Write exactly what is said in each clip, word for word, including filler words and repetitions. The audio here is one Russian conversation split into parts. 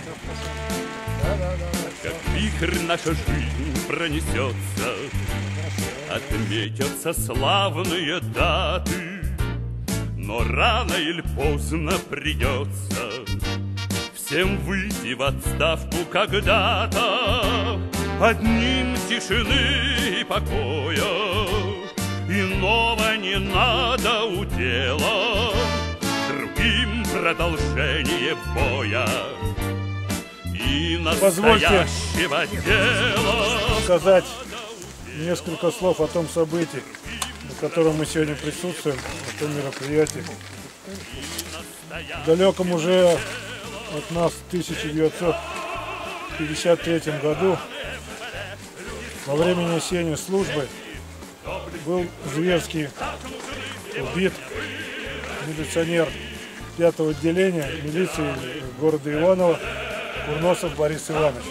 Как вихрь наша жизнь пронесется, отметятся славные даты, но рано или поздно придется всем выйти в отставку когда-то. Одним тишины и покоя, иного не надо удела, другим продолжение боя и настоящего дела. Сказать несколько слов о том событии, на котором мы сегодня присутствуем, о том мероприятии. В далеком уже от нас тысяча девятьсот пятьдесят третьем году, во время несения службы, был зверски убит милиционер пятого отделения милиции города Иваново Курносов Борис Иванович.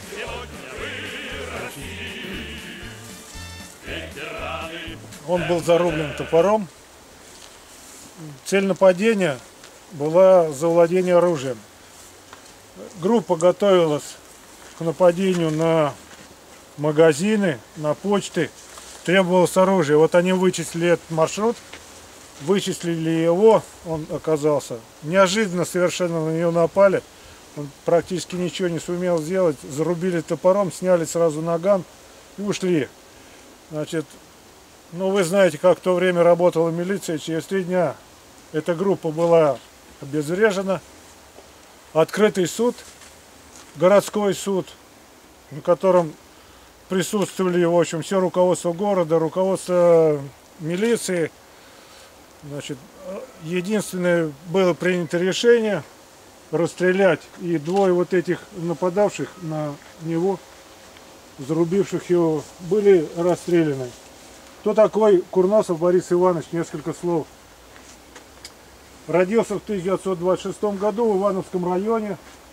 Он был зарублен топором. Цель нападения была завладение оружием. Группа готовилась к нападению на магазины, на почты. Требовалось оружие. Вот они вычислили этот маршрут, вычислили его, он оказался. Неожиданно совершенно на него напали. Он практически ничего не сумел сделать. Зарубили топором, сняли сразу наган и ушли. Значит, ну вы знаете, как в то время работала милиция. Через три дня эта группа была обезврежена. Открытый суд, городской суд, на котором присутствовали, в общем, все руководство города, руководство милиции. Значит, единственное, было принято решение расстрелять, и двое вот этих нападавших на него, зарубивших его, были расстреляны. Кто такой Курносов Борис Иванович? Несколько слов. Родился в тысяча девятьсот двадцать шестом году в Ивановском районе.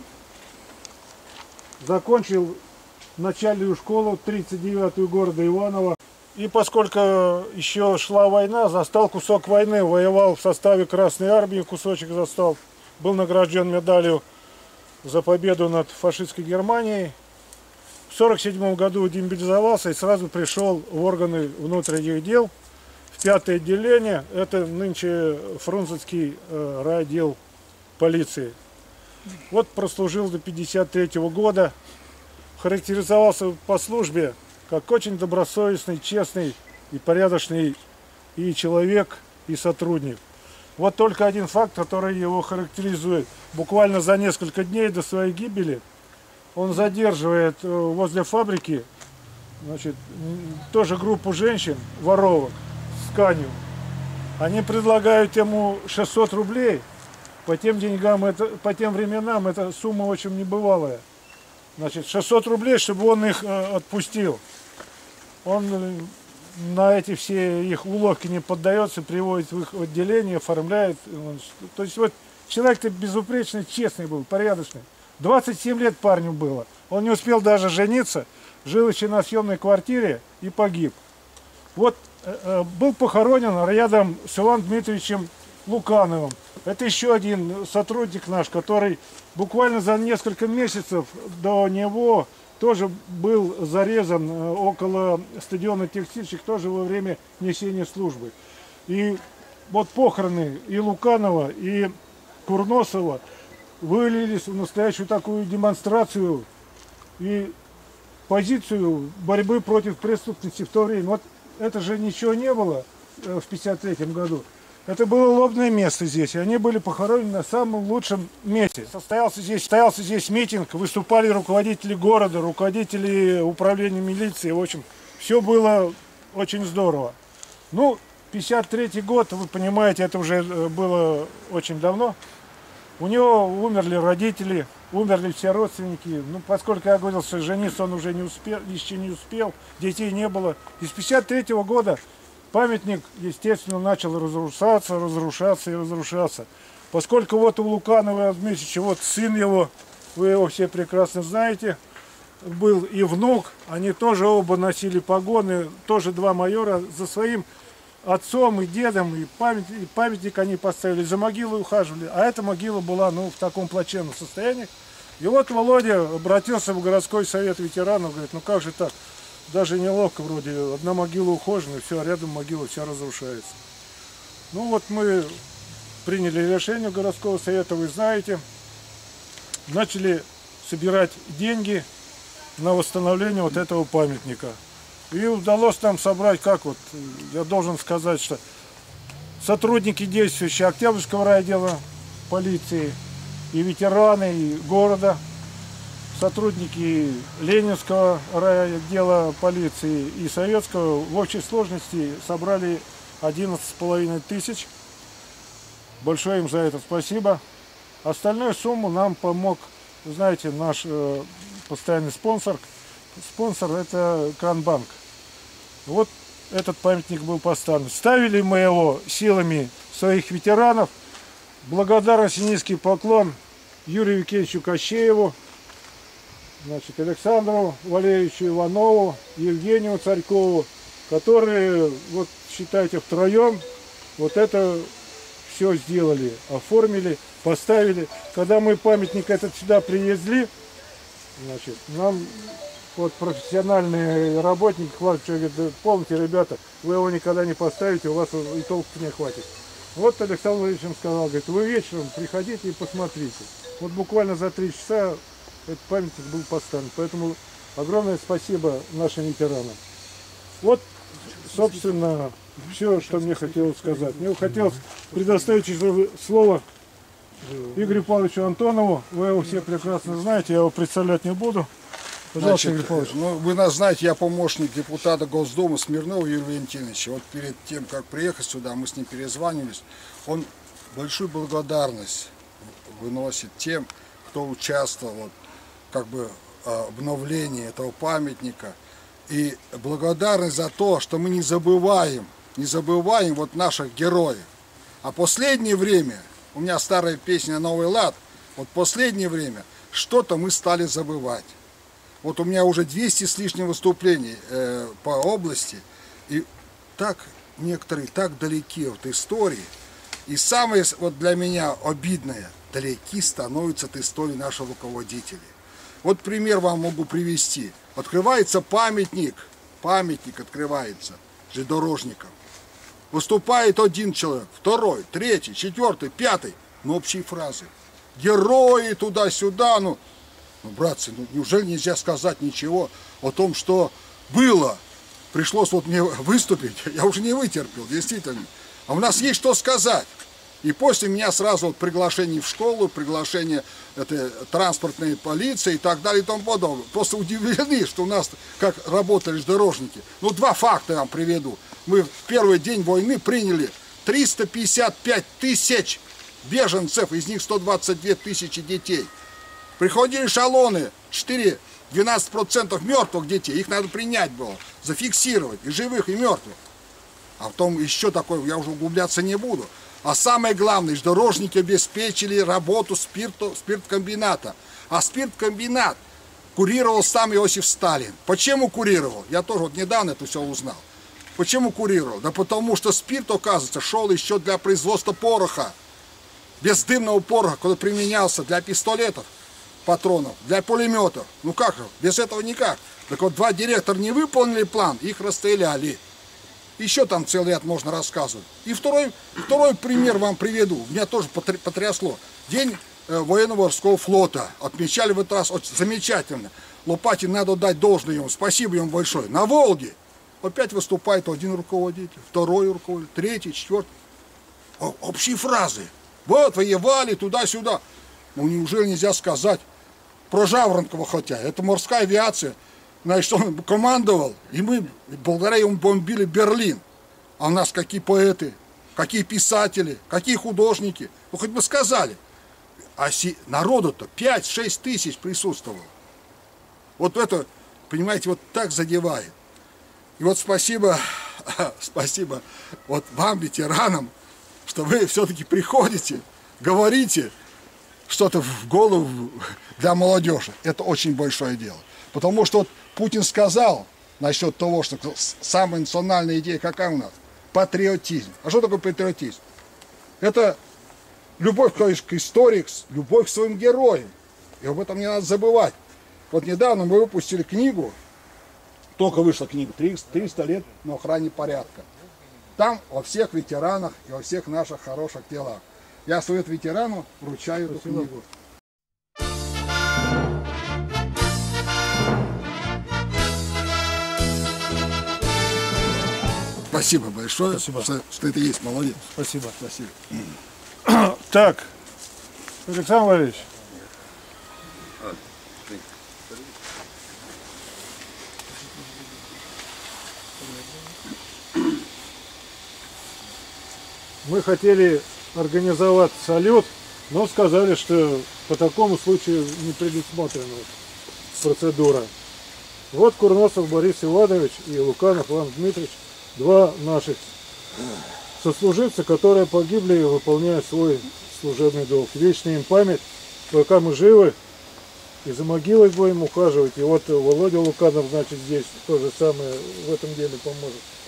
Закончил начальную школу тридцать девятую города Иваново. И поскольку еще шла война, застал кусок войны, воевал в составе Красной Армии, кусочек застал. Был награжден медалью за победу над фашистской Германией. В сорок седьмом году демобилизовался и сразу пришел в органы внутренних дел, в пятое отделение. Это нынче Фрунзенский э, райотдел полиции. Вот прослужил до пятьдесят третьего года. Характеризовался по службе как очень добросовестный, честный и порядочный и человек, и сотрудник. Вот только один факт, который его характеризует. Буквально за несколько дней до своей гибели он задерживает возле фабрики, значит, тоже группу женщин, воровок, с тканью. Они предлагают ему шестьсот рублей. По тем деньгам, это, по тем временам, эта сумма очень небывалая. Значит, шестьсот рублей, чтобы он их э, отпустил. Он э, на эти все их уловки не поддается, приводит в их отделение, оформляет. Он, то есть вот человек-то безупречный, честный был, порядочный. двадцать семь лет парню было. Он не успел даже жениться, жил еще на съемной квартире и погиб. Вот э, э, был похоронен рядом с Иваном Дмитриевичем Лукановым. Это еще один сотрудник наш, который буквально за несколько месяцев до него тоже был зарезан около стадиона «Текстильщик», тоже во время несения службы. И вот похороны и Луканова, и Курносова вылились в настоящую такую демонстрацию и позицию борьбы против преступности в то время. Вот это же ничего не было в пятьдесят третьем году. Это было лобное место здесь, и они были похоронены на самом лучшем месте. Состоялся здесь, состоялся здесь митинг, выступали руководители города, руководители управления милиции. В общем, все было очень здорово. Ну, пятьдесят третий год, вы понимаете, это уже было очень давно. У него умерли родители, умерли все родственники. Ну, поскольку я говорил, что жениться он уже не успел, еще не успел, детей не было. И с пятьдесят третьего года памятник, естественно, начал разрушаться, разрушаться и разрушаться. Поскольку вот у Луканова Дмитриевича, вот сын его, вы его все прекрасно знаете, был и внук, они тоже оба носили погоны, тоже два майора, за своим отцом и дедом, и памятник, и памятник они поставили, за могилой ухаживали. А эта могила была, ну, в таком плачевном состоянии. И вот Володя обратился в городской совет ветеранов, говорит, ну как же так, даже неловко вроде, одна могила ухоженная, все, а рядом могила вся разрушается. Ну вот мы приняли решение городского совета, вы знаете, начали собирать деньги на восстановление вот этого памятника. И удалось нам собрать, как вот, я должен сказать, что сотрудники действующие Октябрьского райотдела полиции, и ветераны, и города, сотрудники Ленинского райотдела полиции и Советского в общей сложности собрали одиннадцать с половиной тысяч. Большое им за это спасибо. Остальную сумму нам помог, знаете, наш э, постоянный спонсор. Спонсор это Кранбанк. Вот этот памятник был поставлен. Ставили мы его силами своих ветеранов. Благодарность и низкий поклон Юрию Викентьевичу Кощееву, значит, Александру Валерьевичу Иванову, Евгению Царькову, которые, вот считайте, втроем вот это все сделали, оформили, поставили. Когда мы памятник этот сюда привезли, значит, нам вот профессиональный работник хватит, говорит, да, помните, ребята, вы его никогда не поставите, у вас и толку не хватит. Вот Александр Валерьевич им сказал, говорит, вы вечером приходите и посмотрите. Вот буквально за три часа этот памятник был поставлен. Поэтому огромное спасибо нашим ветеранам. Вот, собственно, все, что мне хотелось сказать. Мне хотелось предоставить слово Игорю Павловичу Антонову. Вы его все прекрасно знаете, я его представлять не буду. Пожалуйста, Игорь Павлович. Ну, вы нас знаете, я помощник депутата Госдумы Смирнова Юрия Валентиновича. Вот перед тем, как приехать сюда, мы с ним перезванивались. Он большую благодарность выносит тем, кто участвовал вот, как бы, в обновлении этого памятника. И благодарность за то, что мы не забываем, не забываем вот наших героев. А последнее время, у меня старая песня «Новый лад», вот последнее время что-то мы стали забывать. Вот у меня уже двести с лишним выступлений э, по области, и так некоторые так далеки от истории. И самое вот для меня обидное, далеки становятся от истории наших руководителей. Вот пример вам могу привести. Открывается памятник, памятник открывается железнодорожникам. Выступает один человек, второй, третий, четвертый, пятый, но общие фразы. Герои туда-сюда, ну... Ну, братцы, ну, неужели нельзя сказать ничего о том, что было? Пришлось вот мне выступить, я уже не вытерпел, действительно. А у нас есть что сказать. И после меня сразу вот приглашение в школу, приглашение этой транспортной полиции и так далее и тому подобное. Просто удивлены, что у нас как работали дорожники. Ну, два факта я вам приведу. Мы в первый день войны приняли триста пятьдесят пять тысяч беженцев, из них сто двадцать две тысячи детей. Приходили эшелоны, четыре-двенадцать процентов мертвых детей, их надо принять было, зафиксировать, и живых, и мертвых. А потом еще такое, я уже углубляться не буду. А самое главное, дорожники обеспечили работу спирту, спирткомбината. А спирткомбинат курировал сам Иосиф Сталин. Почему курировал? Я тоже вот недавно это все узнал. Почему курировал? Да потому что спирт, оказывается, шел еще для производства пороха. Бездымного пороха, который применялся для пистолетов, патронов, для пулеметов. Ну как же, без этого никак. Так вот, два директора не выполнили план, их расстреляли. Еще там целый ряд можно рассказывать. И второй, второй пример вам приведу. Меня тоже потрясло. День э, военно-морского флота. Отмечали в этот раз очень замечательно. Лопатин надо дать должное ему. Спасибо ему большое. На Волге опять выступает один руководитель, второй руководитель, третий, четвертый. О, общие фразы. Вот, воевали туда-сюда. Ну, неужели нельзя сказать про Жаворонкова хотя? Это морская авиация. Значит, он командовал, и мы благодаря ему бомбили Берлин. А у нас какие поэты, какие писатели, какие художники. Ну, хоть бы сказали. А си... народу-то пять-шесть тысяч присутствовало. Вот это, понимаете, вот так задевает. И вот спасибо, спасибо вот вам, ветеранам, что вы все-таки приходите, говорите что-то в голову для молодежи. Это очень большое дело. Потому что вот Путин сказал насчет того, что самая национальная идея какая у нас? Патриотизм. А что такое патриотизм? Это любовь к истории, любовь к своим героям. И об этом не надо забывать. Вот недавно мы выпустили книгу, только вышла книга, триста лет на охране порядка. Там о всех ветеранах и о всех наших хороших делах. Я совет ветерану вручаю эту книгу. Спасибо большое, Спасибо. Что, что это есть, молодец. Спасибо. Спасибо. Так, Александр Валерьевич. Мы хотели организовать салют, но сказали, что по такому случаю не предусмотрена процедура. Вот Курносов Борис Иванович и Луканов Иван Дмитриевич, два наших сослуживца, которые погибли, выполняя свой служебный долг. Вечная им память, пока мы живы, и за могилой будем ухаживать. И вот Володя Луканов, значит, здесь то же самое в этом деле поможет.